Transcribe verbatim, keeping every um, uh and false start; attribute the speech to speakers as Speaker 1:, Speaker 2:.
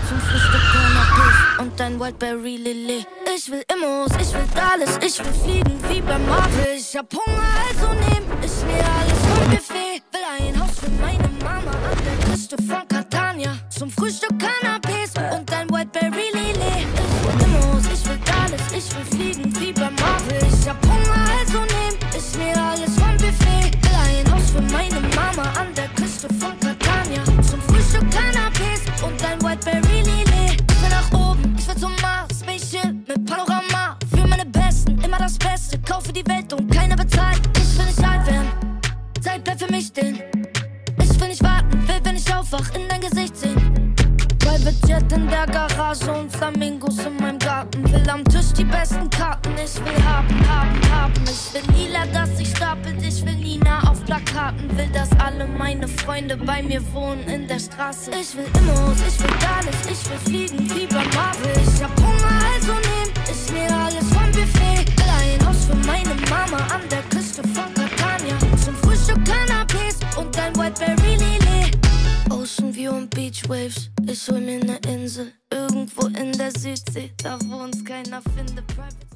Speaker 1: Zum Frühstück Canapés und dein Whiteberry Lillet. Ich will Immos, ich will Dallas, ich will fliegen wie beim Marvel. Ich hab Hunger, also nehm ich mir alles vom Buffet. Will ein Haus für meine Mama an der Küste von Catania. Zum Frühstück Canapés und dein Whiteberry Lillet. Ich will Immos, ich will Dallas, ich will fliegen wie beim Marvel. Ich hab Hunger, also nehm ich mir alles vom Buffet. Will ein Haus für meine Mama an der Küste von Catania. Zum Frühstück Canapés und dein Whiteberry Lillet. Ich will nach oben, ich will zum Mars, Spaceship mit Panorama. Für meine Besten, immer das Beste. Kaufe die Welt und keiner bezahlt. Ich will nicht alt werden, Zeit bleibt für mich stehen. Ich will nicht warten, will, wenn ich aufwach, in dein Gesicht sehen. Private Jet in der Garage und Flamingos in meinem Garten. Will am Tisch die besten Karten. Ich will haben, haben, haben. Ich will lila, dass sich stapelt. Ich will Nina auf Plakaten. Will, dass alle meine Freunde bei mir wohnen in der Straße. Ich will Immos, ich will Dallas, ich will fliegen wie beim Marvel. Ich hab Hunger, also nehm ich mir alles vom Buffet. Will ein Haus für meine Mama an der Küste von Catania. Zum Frühstück Canapés und dein Whiteberry Lillet. Ocean View und Beach Waves. Ich hol mir ne Insel irgendwo in der Südsee, da wo uns keiner findet. Private